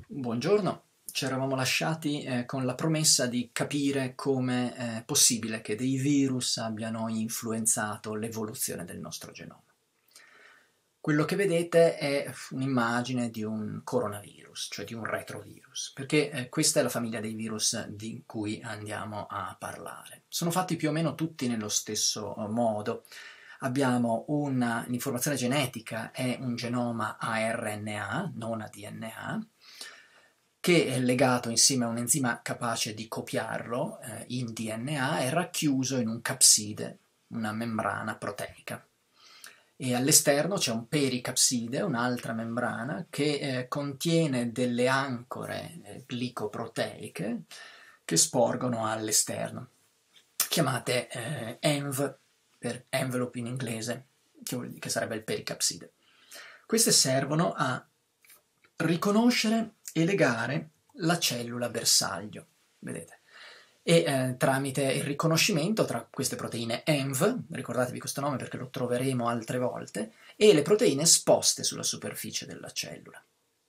Buongiorno, ci eravamo lasciati con la promessa di capire come è possibile che dei virus abbiano influenzato l'evoluzione del nostro genoma. Quello che vedete è un'immagine di un coronavirus, cioè di un retrovirus, perché questa è la famiglia dei virus di cui andiamo a parlare. Sono fatti più o meno tutti nello stesso modo. Abbiamo un'informazione genetica, è un genoma a RNA, non a DNA, che è legato insieme a un enzima capace di copiarlo in DNA e racchiuso in un capside, una membrana proteica. E all'esterno c'è un pericapside, un'altra membrana, che contiene delle ancore glicoproteiche che sporgono all'esterno, chiamate ENV per envelope in inglese, che sarebbe il pericapside. Queste servono a riconoscere e legare la cellula bersaglio, vedete? E tramite il riconoscimento tra queste proteine ENV, ricordatevi questo nome perché lo troveremo altre volte, e le proteine esposte sulla superficie della cellula.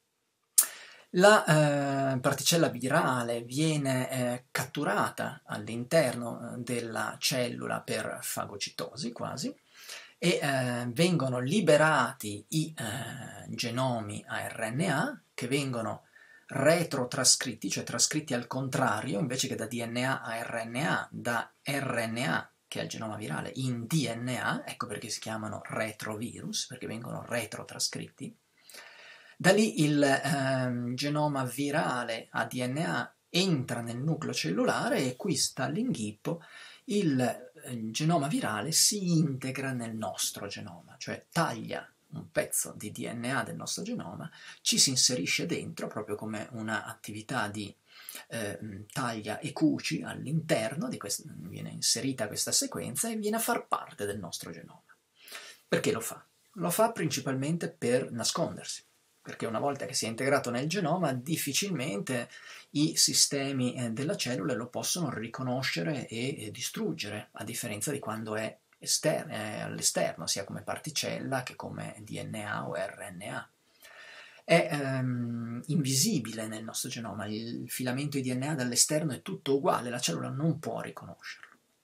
La particella virale viene catturata all'interno della cellula per fagocitosi quasi, e vengono liberati i genomi a RNA che vengono retrotrascritti, cioè trascritti al contrario, invece che da DNA a RNA, da RNA, che è il genoma virale, in DNA, ecco perché si chiamano retrovirus, perché vengono retrotrascritti. Da lì il genoma virale a DNA entra nel nucleo cellulare e qui sta l'inghippo, il genoma virale si integra nel nostro genoma, cioè taglia un pezzo di DNA del nostro genoma, ci si inserisce dentro proprio come un'attività di taglia e cuci all'interno, viene inserita questa sequenza e viene a far parte del nostro genoma. Perché lo fa? Lo fa principalmente per nascondersi, perché una volta che si è integrato nel genoma difficilmente i sistemi della cellula lo possono riconoscere e distruggere, a differenza di quando è all'esterno, sia come particella che come DNA o RNA. È invisibile nel nostro genoma, il filamento di DNA dall'esterno è tutto uguale, la cellula non può riconoscerlo.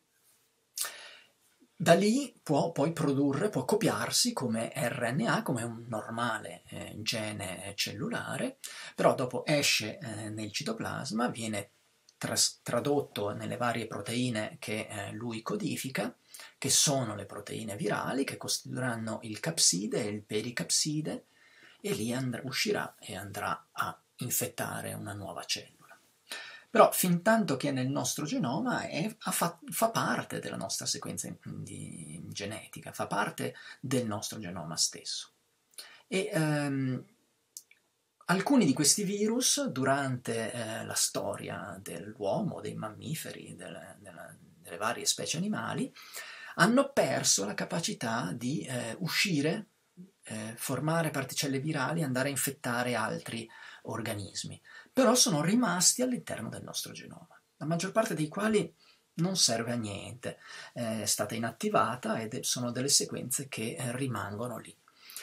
Da lì può poi produrre, può copiarsi come RNA, come un normale gene cellulare, però dopo esce nel citoplasma, viene tradotto nelle varie proteine che lui codifica, che sono le proteine virali, che costituiranno il capside e il pericapside, e lì uscirà e andrà a infettare una nuova cellula. Però fin tanto che è nel nostro genoma fa parte della nostra sequenza genetica, fa parte del nostro genoma stesso. E alcuni di questi virus durante la storia dell'uomo, dei mammiferi, delle varie specie animali, hanno perso la capacità di uscire, formare particelle virali e andare a infettare altri organismi, però sono rimasti all'interno del nostro genoma, la maggior parte dei quali non serve a niente, è stata inattivata ed sono delle sequenze che rimangono lì.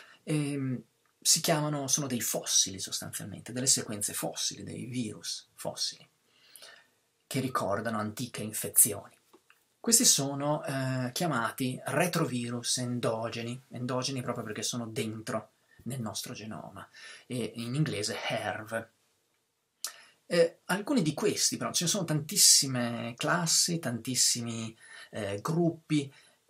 Sono dei fossili sostanzialmente, delle sequenze fossili, dei virus fossili, che ricordano antiche infezioni. Questi sono chiamati retrovirus endogeni proprio perché sono dentro nel nostro genoma, e in inglese HERV. Alcuni di questi, però, ce ne sono tantissime classi, tantissimi gruppi.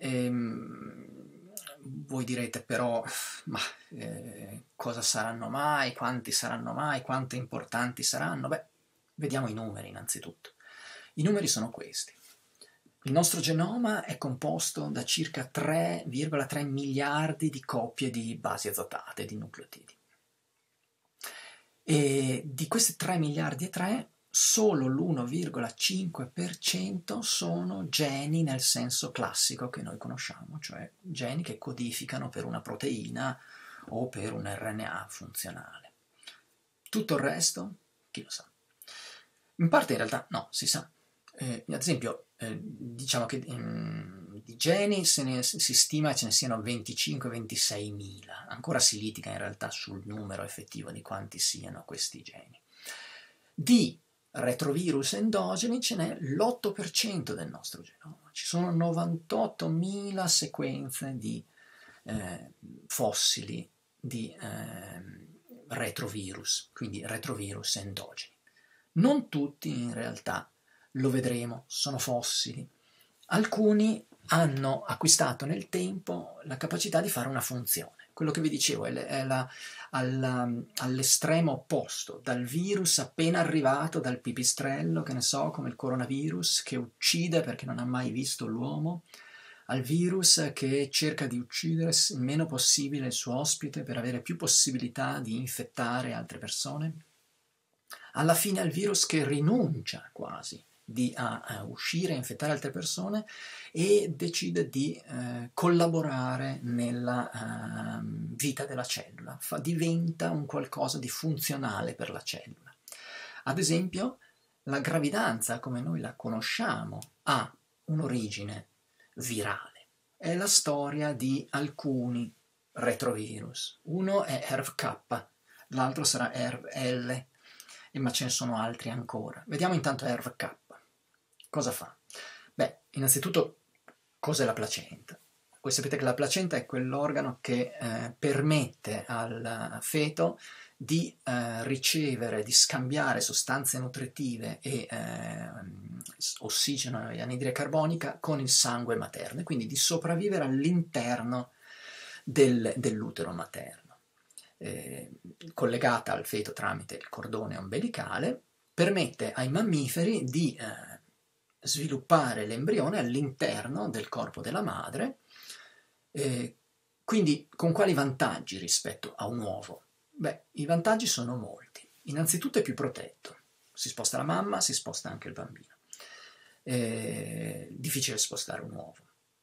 Voi direte però, ma cosa saranno mai, quanti saranno mai, quanto importanti saranno? Beh, vediamo i numeri innanzitutto. I numeri sono questi. Il nostro genoma è composto da circa 3,3 miliardi di coppie di basi azotate, di nucleotidi. E di questi 3 miliardi e 3, solo l'1,5% sono geni nel senso classico che noi conosciamo, cioè geni che codificano per una proteina o per un RNA funzionale. Tutto il resto, chi lo sa? In parte in realtà no, si sa. Ad esempio, diciamo che di geni si stima che ce ne siano 25-26 mila, ancora si litiga in realtà sul numero effettivo di quanti siano questi geni. Di retrovirus endogeni ce n'è l'8% del nostro genoma. Ci sono 98.000 sequenze di fossili di retrovirus, quindi retrovirus endogeni. Non tutti in realtà, lo vedremo, sono fossili. Alcuni hanno acquistato nel tempo la capacità di fare una funzione. Quello che vi dicevo è all'estremo opposto, dal virus appena arrivato dal pipistrello, che ne so, come il coronavirus, che uccide perché non ha mai visto l'uomo, al virus che cerca di uccidere il meno possibile il suo ospite per avere più possibilità di infettare altre persone, alla fine al virus che rinuncia quasi a uscire e infettare altre persone e decide di collaborare nella vita della cellula, diventa un qualcosa di funzionale per la cellula. Ad esempio, la gravidanza, come noi la conosciamo, ha un'origine virale. È la storia di alcuni retrovirus. Uno è ERV-K, l'altro sarà ERV-L, ma ce ne sono altri ancora. Vediamo intanto ERV-K. Cosa fa? Beh, innanzitutto, cos'è la placenta? Voi sapete che la placenta è quell'organo che permette al feto di ricevere, di scambiare sostanze nutritive e ossigeno e anidride carbonica con il sangue materno e quindi di sopravvivere all'interno dell'utero materno. Collegata al feto tramite il cordone ombelicale, permette ai mammiferi di sviluppare l'embrione all'interno del corpo della madre. Quindi con quali vantaggi rispetto a un uovo? Beh, i vantaggi sono molti. Innanzitutto è più protetto. Si sposta la mamma, si sposta anche il bambino. Difficile spostare un uovo.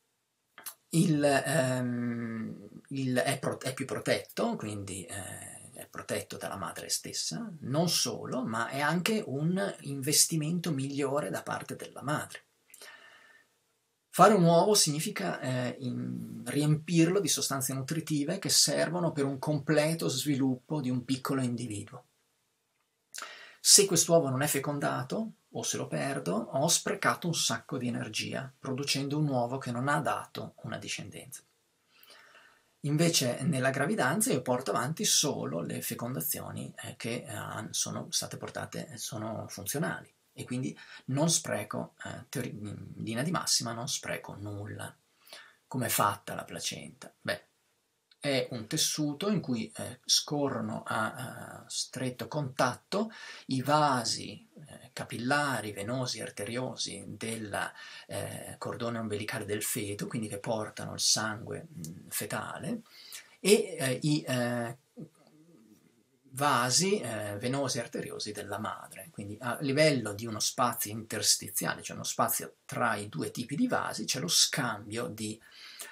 È più protetto, quindi è protetto dalla madre stessa, non solo, ma è anche un investimento migliore da parte della madre. Fare un uovo significa riempirlo di sostanze nutritive che servono per un completo sviluppo di un piccolo individuo. Se quest'uovo non è fecondato, o se lo perdo, ho sprecato un sacco di energia, producendo un uovo che non ha dato una discendenza. Invece nella gravidanza io porto avanti solo le fecondazioni che sono state portate, sono funzionali e quindi non spreco, in linea di massima non spreco nulla. Come è fatta la placenta? Beh, è un tessuto in cui scorrono a stretto contatto i vasi capillari, venosi, arteriosi del cordone ombelicale del feto, quindi che portano il sangue fetale, e i vasi venosi e arteriosi della madre, quindi a livello di uno spazio interstiziale, cioè uno spazio tra i due tipi di vasi, c'è lo scambio di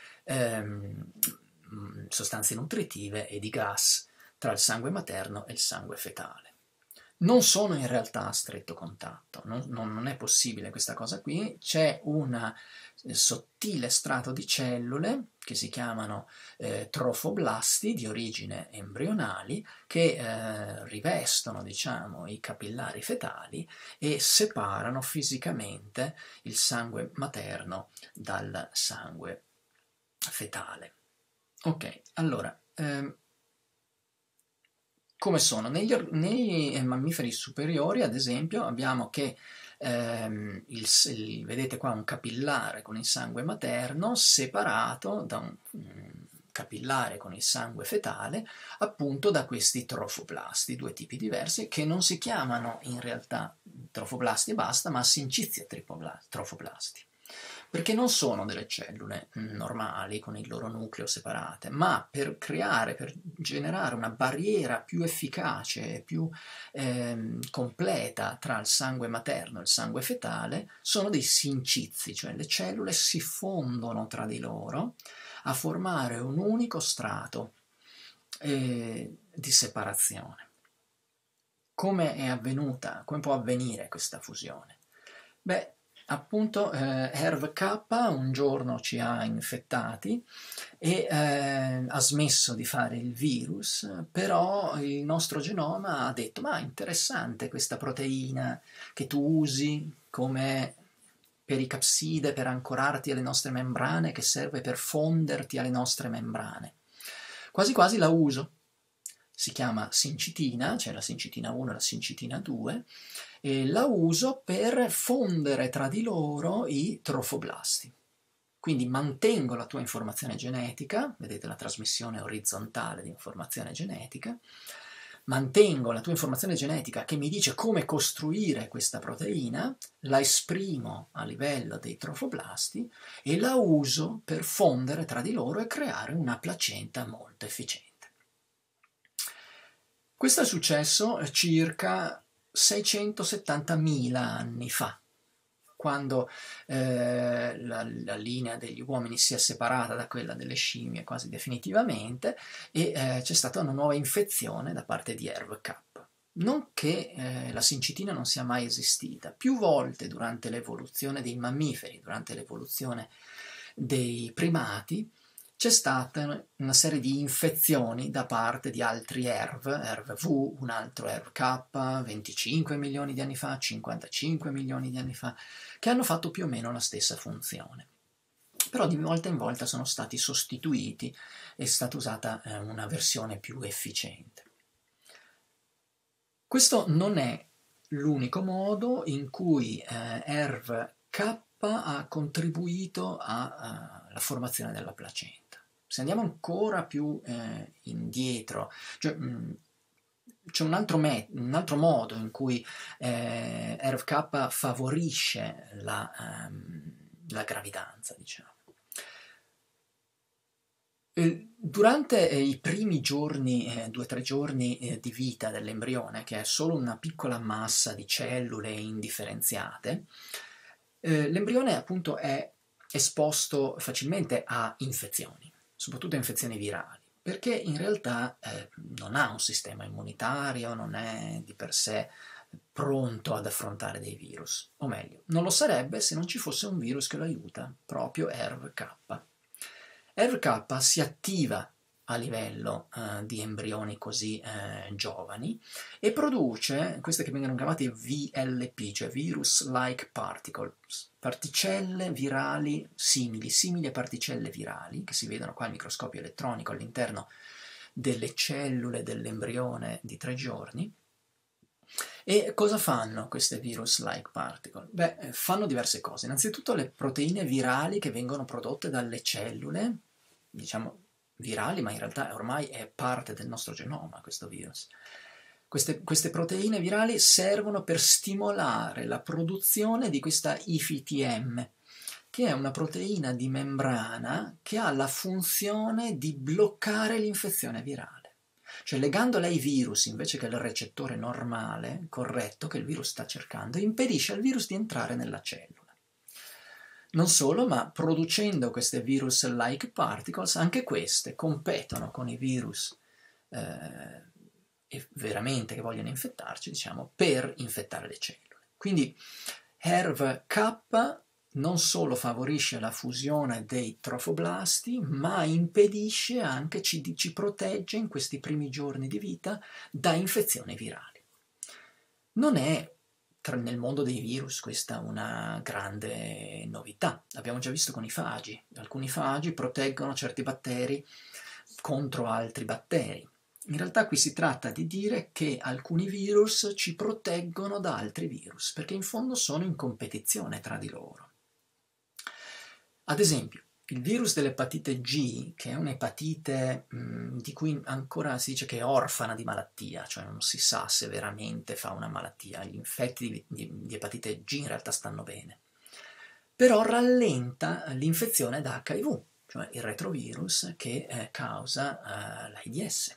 sostanze nutritive e di gas tra il sangue materno e il sangue fetale. Non sono in realtà a stretto contatto, non è possibile questa cosa qui, c'è un sottile strato di cellule che si chiamano trofoblasti di origine embrionali che rivestono, diciamo, i capillari fetali e separano fisicamente il sangue materno dal sangue fetale. Ok, allora, come sono? Nei mammiferi superiori, ad esempio, abbiamo che vedete qua un capillare con il sangue materno separato da un capillare con il sangue fetale, appunto da questi trofoblasti, due tipi diversi, che non si chiamano in realtà trofoblasti e basta, ma sincizia trofoblasti. Perché non sono delle cellule normali con il loro nucleo separate, ma per generare una barriera più efficace e più completa tra il sangue materno e il sangue fetale, sono dei sincizi, cioè le cellule si fondono tra di loro a formare un unico strato di separazione. Come è avvenuta? Come può avvenire questa fusione? Beh, appunto ERV-K un giorno ci ha infettati e ha smesso di fare il virus, però il nostro genoma ha detto: ma interessante questa proteina che tu usi come per i capside, per ancorarti alle nostre membrane, che serve per fonderti alle nostre membrane. Quasi quasi la uso. Si chiama sincitina, c'è la sincitina 1 e la sincitina 2, e la uso per fondere tra di loro i trofoblasti. Quindi mantengo la tua informazione genetica, vedete la trasmissione orizzontale di informazione genetica, mantengo la tua informazione genetica che mi dice come costruire questa proteina, la esprimo a livello dei trofoblasti e la uso per fondere tra di loro e creare una placenta molto efficiente. Questo è successo circa 670.000 anni fa, quando la linea degli uomini si è separata da quella delle scimmie quasi definitivamente e c'è stata una nuova infezione da parte di ERV-K. Non che la sincitina non sia mai esistita, più volte durante l'evoluzione dei mammiferi, durante l'evoluzione dei primati, c'è stata una serie di infezioni da parte di altri ERV-V, un altro ERV-K, 25 milioni di anni fa, 55 milioni di anni fa, che hanno fatto più o meno la stessa funzione. Però di volta in volta sono stati sostituiti, è stata usata una versione più efficiente. Questo non è l'unico modo in cui ERV-K ha contribuito alla formazione della placenta. Se andiamo ancora più indietro, cioè, c'è un altro modo in cui ERV-K favorisce la gravidanza, diciamo. Durante i primi giorni, 2 o 3 giorni di vita dell'embrione, che è solo una piccola massa di cellule indifferenziate, l'embrione appunto è esposto facilmente a infezioni, soprattutto a infezioni virali, perché in realtà non ha un sistema immunitario, non è di per sé pronto ad affrontare dei virus, o meglio, non lo sarebbe se non ci fosse un virus che lo aiuta, proprio ERV-K. ERV-K si attiva a livello di embrioni così giovani e produce queste che vengono chiamate VLP, cioè Virus-like Particles, particelle virali simili a particelle virali, che si vedono qua al microscopio elettronico all'interno delle cellule dell'embrione di 3 giorni. E cosa fanno queste virus-like particle? Beh, fanno diverse cose. Innanzitutto le proteine virali che vengono prodotte dalle cellule, diciamo virali, ma in realtà ormai è parte del nostro genoma questo virus. Queste proteine virali servono per stimolare la produzione di questa IFTM, che è una proteina di membrana che ha la funzione di bloccare l'infezione virale. Cioè legandola ai virus invece che al recettore normale, corretto, che il virus sta cercando, impedisce al virus di entrare nella cellula. Non solo, ma producendo queste virus-like particles, anche queste competono con i virus veramente che vogliono infettarci, diciamo, per infettare le cellule. Quindi ERV-K non solo favorisce la fusione dei trofoblasti, ma impedisce anche, ci protegge in questi primi giorni di vita da infezioni virali. Non è nel mondo dei virus questa una grande novità. Abbiamo già visto con i fagi. Alcuni fagi proteggono certi batteri contro altri batteri. In realtà qui si tratta di dire che alcuni virus ci proteggono da altri virus, perché in fondo sono in competizione tra di loro. Ad esempio, il virus dell'epatite G, che è un'epatite di cui ancora si dice che è orfana di malattia, cioè non si sa se veramente fa una malattia, gli infetti di epatite G in realtà stanno bene, però rallenta l'infezione da HIV, cioè il retrovirus che causa l'AIDS.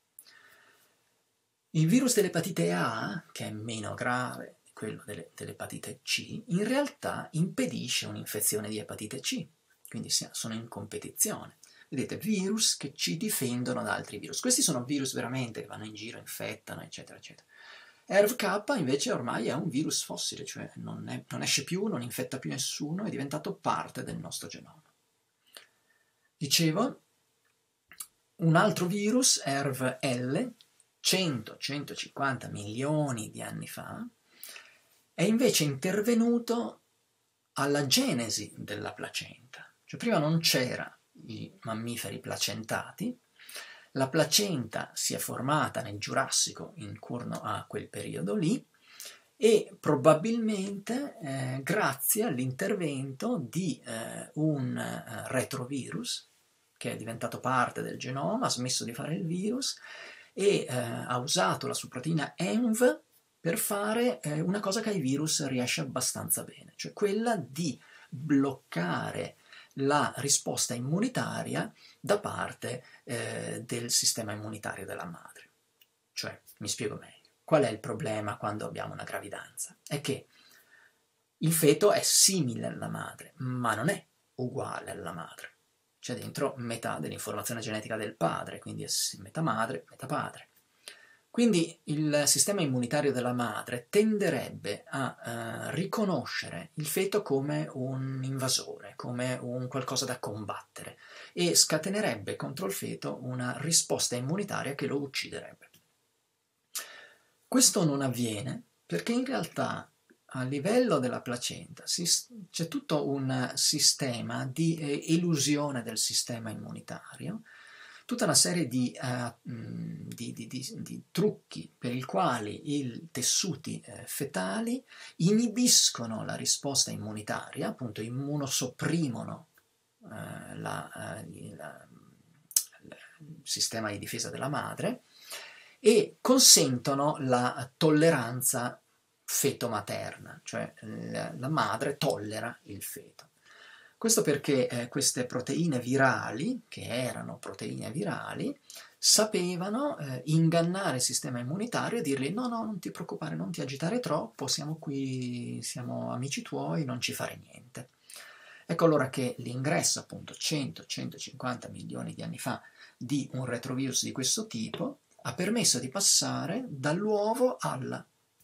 Il virus dell'epatite A, che è meno grave di quello dell'epatite C, in realtà impedisce un'infezione di epatite C, quindi sono in competizione. Vedete, virus che ci difendono da altri virus. Questi sono virus veramente che vanno in giro, infettano, eccetera, eccetera. ERV-K invece ormai è un virus fossile, cioè non esce più, non infetta più nessuno, è diventato parte del nostro genoma. Dicevo, un altro virus, ERV-L, 100-150 milioni di anni fa, è invece intervenuto alla genesi della placenta. Cioè prima non c'era i mammiferi placentati, la placenta si è formata nel Giurassico intorno a quel periodo lì e probabilmente grazie all'intervento di un retrovirus che è diventato parte del genoma, ha smesso di fare il virus e ha usato la sua proteina ENV per fare una cosa che ai virus riesce abbastanza bene, cioè quella di bloccare la risposta immunitaria da parte del sistema immunitario della madre. Cioè, mi spiego meglio. Qual è il problema quando abbiamo una gravidanza? È che il feto è simile alla madre, ma non è uguale alla madre. C'è dentro metà dell'informazione genetica del padre, quindi è metà madre, metà padre. Quindi il sistema immunitario della madre tenderebbe a riconoscere il feto come un invasore, come un qualcosa da combattere e scatenerebbe contro il feto una risposta immunitaria che lo ucciderebbe. Questo non avviene perché in realtà a livello della placenta c'è tutto un sistema di elusione del sistema immunitario, tutta una serie di trucchi per i quali i tessuti fetali inibiscono la risposta immunitaria, appunto immunosopprimono il sistema di difesa della madre e consentono la tolleranza feto-materna, cioè la madre tollera il feto. Questo perché queste proteine virali, che erano proteine virali, sapevano ingannare il sistema immunitario e dirgli no, non ti preoccupare, non ti agitare troppo, siamo qui, siamo amici tuoi, non ci fare niente. Ecco allora che l'ingresso appunto 100-150 milioni di anni fa di un retrovirus di questo tipo ha permesso di passare dall'uovo alla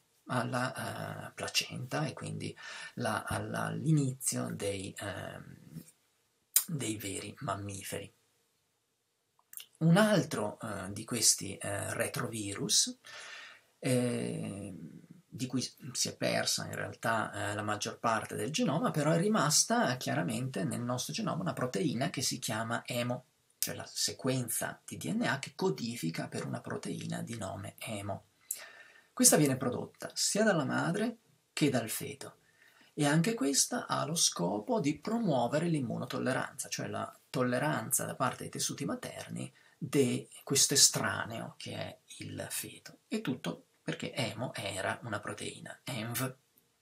placenta e quindi all'inizio dei veri mammiferi. Un altro di questi retrovirus, di cui si è persa in realtà la maggior parte del genoma, però è rimasta chiaramente nel nostro genoma una proteina che si chiama EMO, cioè la sequenza di DNA che codifica per una proteina di nome EMO. Questa viene prodotta sia dalla madre che dal feto e anche questa ha lo scopo di promuovere l'immunotolleranza, cioè la tolleranza da parte dei tessuti materni di questo estraneo che è il feto. E tutto perché EMO era una proteina, ENV.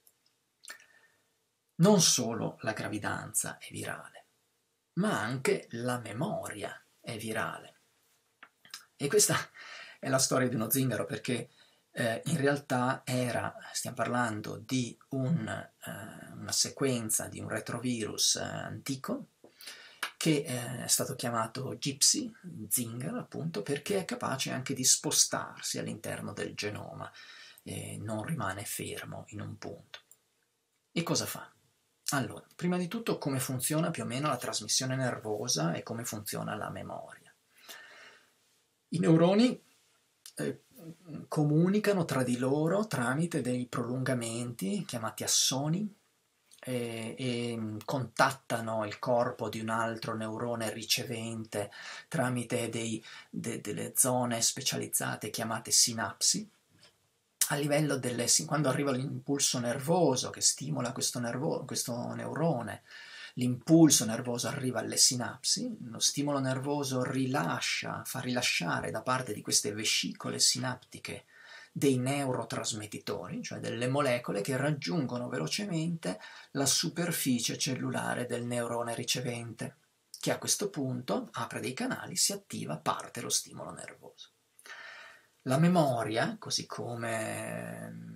Non solo la gravidanza è virale, ma anche la memoria è virale. E questa è la storia di uno zingaro perché in realtà stiamo parlando di una sequenza di un retrovirus antico che è stato chiamato Gypsy, zingaro appunto, perché è capace anche di spostarsi all'interno del genoma, non rimane fermo in un punto. E cosa fa? Allora, prima di tutto come funziona più o meno la trasmissione nervosa e come funziona la memoria. I neuroni comunicano tra di loro tramite dei prolungamenti chiamati assoni e contattano il corpo di un altro neurone ricevente tramite delle zone specializzate chiamate sinapsi. A livello quando arriva l'impulso nervoso che stimola questo neurone, l'impulso nervoso arriva alle sinapsi, lo stimolo nervoso fa rilasciare da parte di queste vescicole sinaptiche dei neurotrasmettitori, cioè delle molecole che raggiungono velocemente la superficie cellulare del neurone ricevente, che a questo punto apre dei canali, si attiva, parte lo stimolo nervoso. La memoria, così come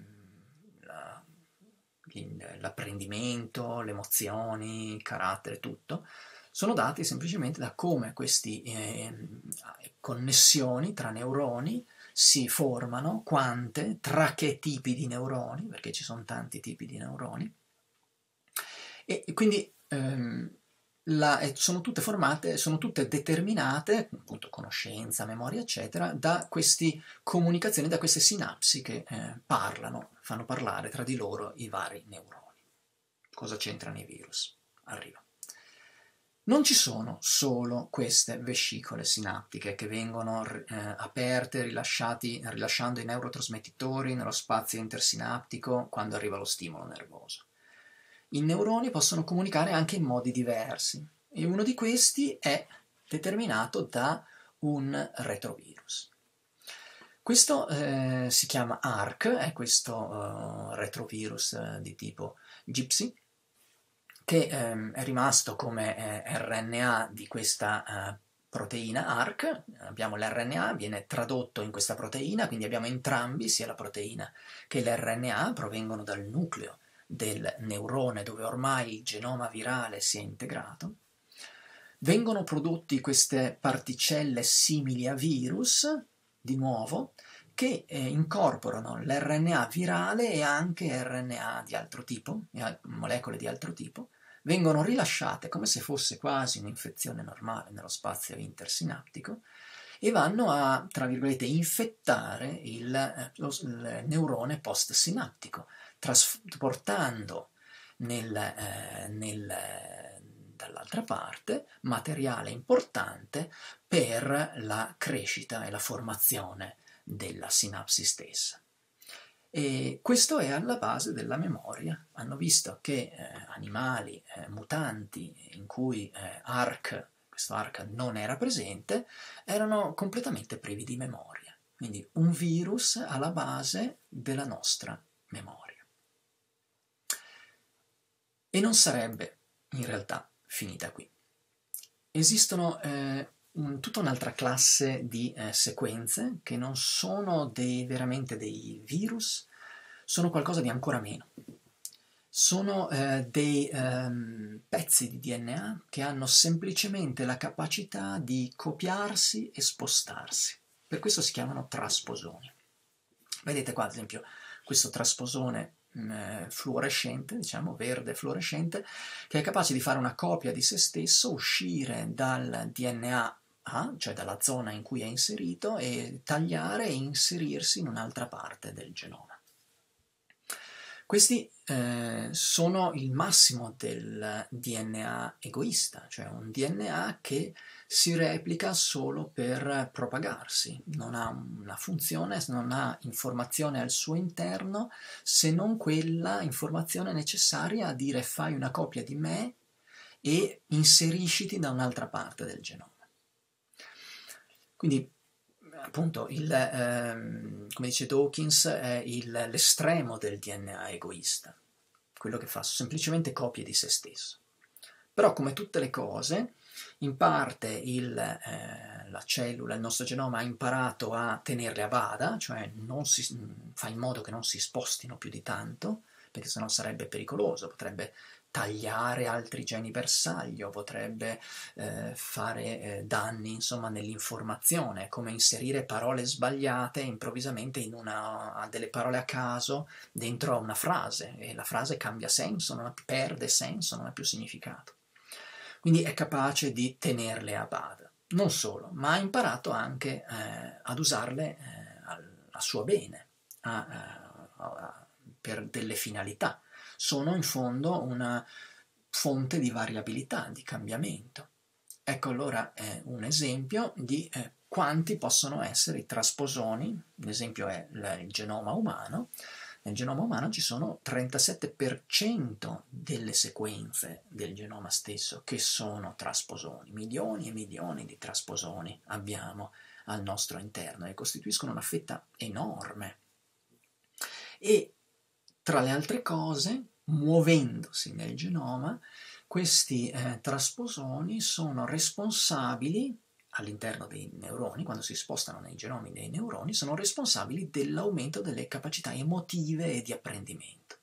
l'apprendimento, le emozioni, il carattere, tutto, sono dati semplicemente da come queste connessioni tra neuroni si formano, quante, tra che tipi di neuroni, perché ci sono tanti tipi di neuroni, e quindi sono tutte formate, sono tutte determinate, appunto conoscenza, memoria, eccetera, da queste comunicazioni, da queste sinapsi che fanno parlare tra di loro i vari neuroni. Cosa c'entrano i virus? Arriva. Non ci sono solo queste vescicole sinaptiche che vengono aperte rilasciando i neurotrasmettitori nello spazio intersinaptico quando arriva lo stimolo nervoso. I neuroni possono comunicare anche in modi diversi e uno di questi è determinato da un retrovirus. Questo si chiama ARC, è questo retrovirus di tipo Gypsy, che è rimasto come RNA di questa proteina ARC. Abbiamo l'RNA, viene tradotto in questa proteina, quindi abbiamo entrambi, sia la proteina che l'RNA, provengono dal nucleo del neurone dove ormai il genoma virale si è integrato. Vengono prodotti queste particelle simili a virus, di nuovo, che incorporano l'RNA virale e anche RNA di altro tipo, molecole di altro tipo, vengono rilasciate come se fosse quasi un'infezione normale nello spazio intersinaptico e vanno a, tra virgolette, infettare il neurone postsinaptico, trasportando dall'altra parte materiale importante per la crescita e la formazione della sinapsi stessa. E questo è alla base della memoria. Hanno visto che animali mutanti in cui questo ARC non era presente, erano completamente privi di memoria. Quindi un virus alla base della nostra memoria. E non sarebbe in realtà finita qui. Esistono tutta un'altra classe di sequenze che non sono veramente dei virus, sono qualcosa di ancora meno. Sono dei pezzi di DNA che hanno semplicemente la capacità di copiarsi e spostarsi. Per questo si chiamano trasposoni. Vedete qua, ad esempio, questo trasposone fluorescente, diciamo verde fluorescente, che è capace di fare una copia di se stesso, uscire dal DNA A, cioè dalla zona in cui è inserito, e tagliare e inserirsi in un'altra parte del genoma. Questi sono il massimo del DNA egoista, cioè un DNA che si replica solo per propagarsi, non ha una funzione, non ha informazione al suo interno se non quella informazione necessaria a dire fai una copia di me e inserisciti da un'altra parte del genoma. Quindi appunto, come dice Dawkins, è l'estremo del DNA egoista, quello che fa semplicemente copie di se stesso. Però, come tutte le cose, in parte la cellula, il nostro genoma ha imparato a tenerle a bada, cioè fa in modo che non si spostino più di tanto, perché sennò sarebbe pericoloso, potrebbe tagliare altri geni bersaglio, potrebbe fare danni, insomma, nell'informazione, come inserire parole sbagliate improvvisamente a delle parole a caso dentro a una frase, e la frase cambia senso, perde senso, non ha più significato. Quindi è capace di tenerle a bada. Non solo, ma ha imparato anche ad usarle a suo bene, per delle finalità. Sono in fondo una fonte di variabilità, di cambiamento. Ecco allora un esempio di quanti possono essere i trasposoni. L'esempio è il genoma umano. Nel genoma umano ci sono 37% delle sequenze del genoma stesso che sono trasposoni. Milioni e milioni di trasposoni abbiamo al nostro interno e costituiscono una fetta enorme. E tra le altre cose, muovendosi nel genoma, questi trasposoni sono responsabili all'interno dei neuroni, quando si spostano nei genomi dei neuroni, sono responsabili dell'aumento delle capacità emotive e di apprendimento.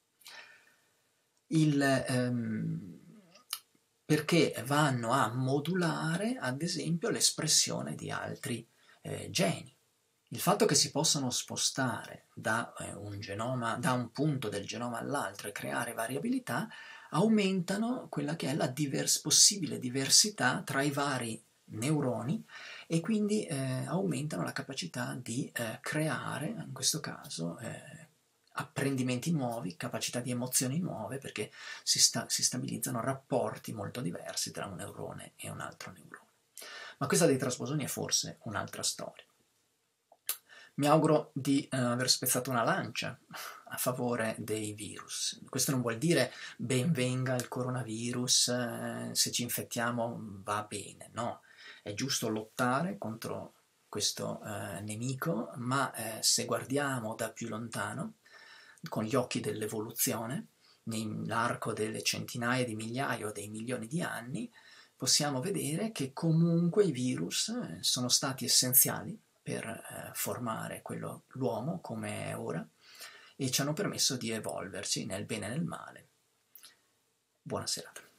Perché vanno a modulare, ad esempio, l'espressione di altri geni. Il fatto che si possano spostare da da un punto del genoma all'altro e creare variabilità aumentano quella che è la possibile diversità tra i vari neuroni e quindi aumentano la capacità di creare, in questo caso, apprendimenti nuovi, capacità di emozioni nuove, perché si stabilizzano rapporti molto diversi tra un neurone e un altro neurone. Ma questa dei trasposoni è forse un'altra storia. Mi auguro di aver spezzato una lancia a favore dei virus. Questo non vuol dire ben venga il coronavirus, se ci infettiamo va bene, no. È giusto lottare contro questo nemico, ma se guardiamo da più lontano, con gli occhi dell'evoluzione, nell'arco delle centinaia di migliaia o dei milioni di anni, possiamo vedere che comunque i virus sono stati essenziali per formare l'uomo come è ora e ci hanno permesso di evolverci nel bene e nel male. Buona serata.